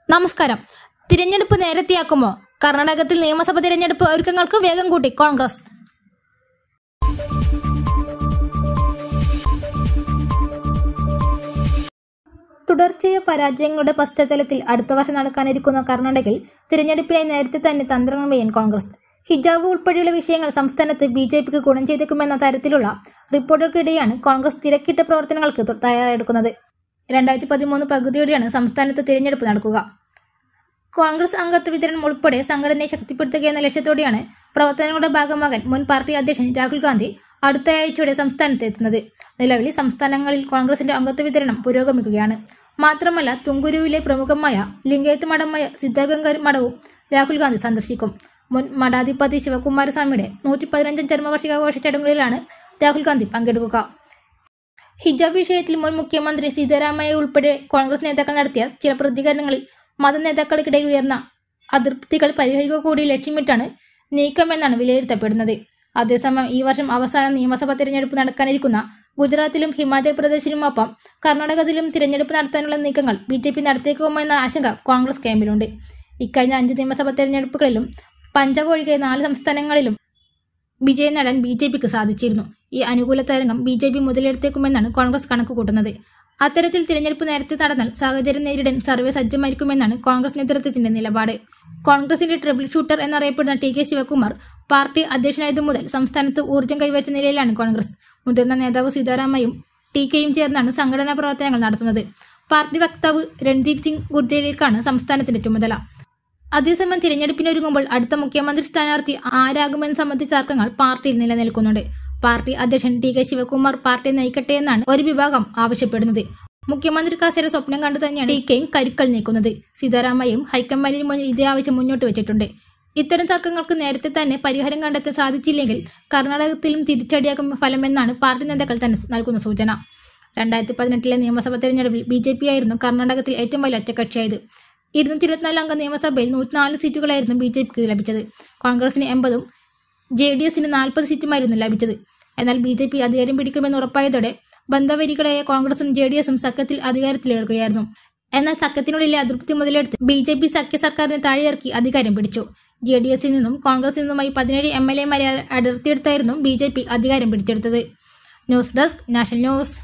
നമസ്കാരം. തിരഞ്ഞെടുപ്പ് നേരത്തെയാക്കുമോ? കർണാടകത്തിൽ നിയമസഭ തിരഞ്ഞെടുപ്പ് ഒരുക്കങ്ങൾക്ക് വേഗം കൂട്ടി കോൺഗ്രസ്. തുടർച്ചയായ പരാജയങ്ങളുടെ പശ്ചാത്തലത്തിൽ അടുത്ത വർഷം നടക്കാനിരിക്കുന്ന കർണാടകയിൽ തിരഞ്ഞെടുപ്പിനായി നേരത്തെ തന്നെ തന്ത്രങ്ങൾ മെയ്യാൻ കോൺഗ്രസ്. ഹിജാബ് ഉൾപ്പെടെയുള്ള വിഷയങ്ങൾ സംസ്ഥാനത്ത് BJPക്ക് ഗുണം ചെയ്തേക്കുമെന്ന തരത്തിലുള്ള റിപ്പോർട്ടുകൾക്കിടെയാണ് കോൺഗ്രസ് തിരക്കിട്ട പ്രവർത്തനങ്ങൾക്ക് തയ്യാറെടുക്കുന്നത്. 2013 പകുതിയോടെയാണ് സംസ്ഥാനത്ത് തിരഞ്ഞെടുപ്പ് നടക്കുക. കോൺഗ്രസ് അംഗത്വ വിതരണം ഉൾപ്പെടെ സംഘടനയെ ശക്തിപ്പെടുത്തുക എന്ന ലക്ഷ്യത്തോടെയാണ് പ്രവർത്തനങ്ങളുടെ ഭാഗമാകാൻ മുൻ പാർട്ടി അധ്യക്ഷൻ രാഹുൽ ഗാന്ധി അടുത്തയാഴ്ചയോടെ സംസ്ഥാനത്ത് എത്തുന്നത്. നിലവിൽ സംസ്ഥാനങ്ങളിൽ കോൺഗ്രസിന്റെ അംഗത്വ വിതരണം പുരോഗമിക്കുകയാണ്. മാത്രമല്ല, തുങ്കുരുവിലെ പ്രമുഖമായ ലിംഗയത്ത് മഠമായ സിദ്ധഗംഗ മഠവും രാഹുൽ ഗാന്ധി സന്ദർശിക്കും. മുൻ മഠാധിപതി ശിവകുമാരസ്വാമിയുടെ 115ാം ജന്മവാർഷികാഘോഷ ചടങ്ങുകളിലാണ് രാഹുൽ ഗാന്ധി പങ്കെടുക്കുക. ഹിജാബ് വിഷയത്തിൽ മുൻ മുഖ്യമന്ത്രി സിദ്ധരാമയ്യ ഉൾപ്പെടെ കോൺഗ്രസ് നേതാക്കൾ നടത്തിയ ചില പ്രതികരണങ്ങളിൽ മത നേതാക്കൾക്കിടയിൽ ഉയർന്ന അതൃപ്തികൾ പരിഹരിക്കുക കൂടി ലക്ഷ്യമിട്ടാണ് നീക്കമെന്നാണ് വിലയിരുത്തപ്പെടുന്നത്. അതേസമയം ഈ വർഷം അവസാന നിയമസഭാ തിരഞ്ഞെടുപ്പ് നടക്കാനിരിക്കുന്ന ഗുജറാത്തിലും ഹിമാചൽ പ്രദേശിലുമൊപ്പം കർണാടകത്തിലും തിരഞ്ഞെടുപ്പ് നടത്താനുള്ള നീക്കങ്ങൾ BJP നടത്തിയേക്കുമെന്ന ആശങ്ക കോൺഗ്രസ് ക്യാമ്പിലുണ്ട്. ഇക്കഴിഞ്ഞ 5 നിയമസഭാ തിരഞ്ഞെടുപ്പുകളിലും പഞ്ചാബ് ഒഴികെ 4 സംസ്ഥാനങ്ങളിലും വിജയം നേടാൻ BJPക്ക് സാധിച്ചിരുന്നു. ഈ അനുകൂല തരംഗം BJP മുതലെടുത്തേക്കുമെന്നാണ് കോൺഗ്രസ് കണക്കുകൂട്ടുന്നത്. അത്തരത്തിൽ തിരഞ്ഞെടുപ്പ് നേരത്തെ നടന്നാൽ സാഹചര്യം നേരിടാൻ സർവേ സജ്ജമായിരിക്കുമെന്നാണ് കോൺഗ്രസ് നേതൃത്വത്തിന്റെ നിലപാട്. കോൺഗ്രസിന്റെ ട്രിപ്പിൾ ഷൂട്ടർ എന്നറിയപ്പെടുന്ന TK ശിവകുമാർ പാർട്ടി അധ്യക്ഷനായതു മുതൽ സംസ്ഥാനത്ത് ഊർജ്ജം കൈവരിച്ച നിലയിലാണ് കോൺഗ്രസ്. മുതിർന്ന നേതാവ് സീതാരാമയ്യും TKയും ചേർന്നാണ് സംഘടനാ പ്രവർത്തനങ്ങൾ നടത്തുന്നത്. പാർട്ടി വക്താവ് രൺദീപ് സിംഗ് ഗുർജറിലേക്കാണ് സംസ്ഥാനത്തിന്റെ ചുമതല. അതേസമയം തിരഞ്ഞെടുപ്പിനൊരുങ്ങുമ്പോൾ അടുത്ത മുഖ്യമന്ത്രി സ്ഥാനാർത്ഥി ആരാകുമെന്ന് സംബന്ധിച്ച തർക്കങ്ങൾ പാർട്ടിയിൽ നിലനിൽക്കുന്നുണ്ട്. പാർട്ടി അധ്യക്ഷൻ TK ശിവകുമാർ പാർട്ടി നയിക്കട്ടെ എന്നാണ് ഒരു വിഭാഗം ആവശ്യപ്പെടുന്നത്. മുഖ്യമന്ത്രി കസേര സ്വപ്നം കണ്ടു തന്നെയാണ് TKയും കരുക്കൾ നീക്കുന്നത്. സീതാരാമയ്യയും ഹൈക്കമാൻഡിന് മുന്നിൽ ഇതേ ആവശ്യം മുന്നോട്ട് വെച്ചിട്ടുണ്ട്. ഇത്തരം തർക്കങ്ങൾക്ക് നേരത്തെ തന്നെ പരിഹാരം കണ്ടെത്താൻ സാധിച്ചില്ലെങ്കിൽ കർണാടകത്തിലും തിരിച്ചടിയാകും ഫലമെന്നാണ് പാർട്ടി നേതാക്കൾ തന്നെ നൽകുന്ന സൂചന. 2018 നിയമസഭാ തെരഞ്ഞെടുപ്പിൽ BJP ആയിരുന്നു കർണാടകത്തിൽ ഏറ്റവും വലിയ ഒറ്റക്കക്ഷിയായത്. 224 അംഗ നിയമസഭയിൽ 104 സീറ്റുകളായിരുന്നു BJPക്ക് ലഭിച്ചത്. കോൺഗ്രസിന് 80ഉം JDSന് 40 സീറ്റുമായിരുന്നു ലഭിച്ചത്. എന്നാൽ BJP അധികാരം പിടിക്കുമെന്ന് ഉറപ്പായതോടെ ബന്ധവരികളായ കോൺഗ്രസും JDSും സഖ്യത്തിൽ അധികാരത്തിലേറുകയായിരുന്നു. എന്നാൽ സഖ്യത്തിനുള്ളിലെ അതൃപ്തി മുതലെടുത്ത് BJP സഖ്യ സർക്കാരിനെ താഴെയിറക്കി അധികാരം പിടിച്ചു. JDSൽ നിന്നും കോൺഗ്രസിൽ നിന്നുമായി 17 MLAമാരെ അടർത്തിയെടുത്തായിരുന്നു BJP അധികാരം പിടിച്ചെടുത്തത്. News desk, national news.